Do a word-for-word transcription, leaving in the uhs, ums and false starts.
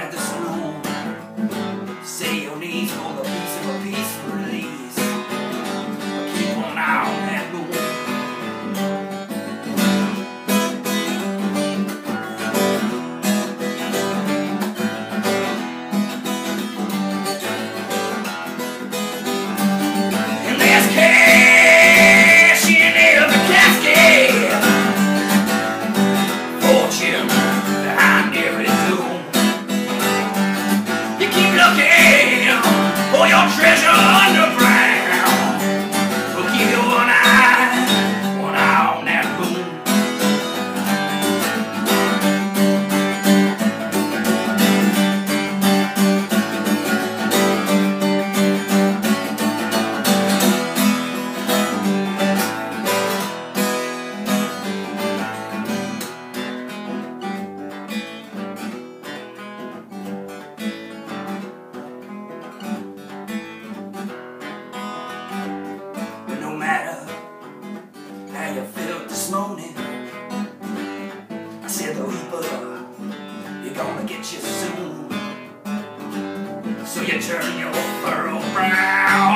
at the saloon. Say your needs for the piece of a peaceful release. But keep on out on that moon. And there's cash in every casket, fortune behind every tomb. You keep looking for your treasure underground. Well, keep your one eye, one eye on that moon. But no matter how you felt this morning, I said the reaper, you're gonna get you soon. So you turn your furrow brown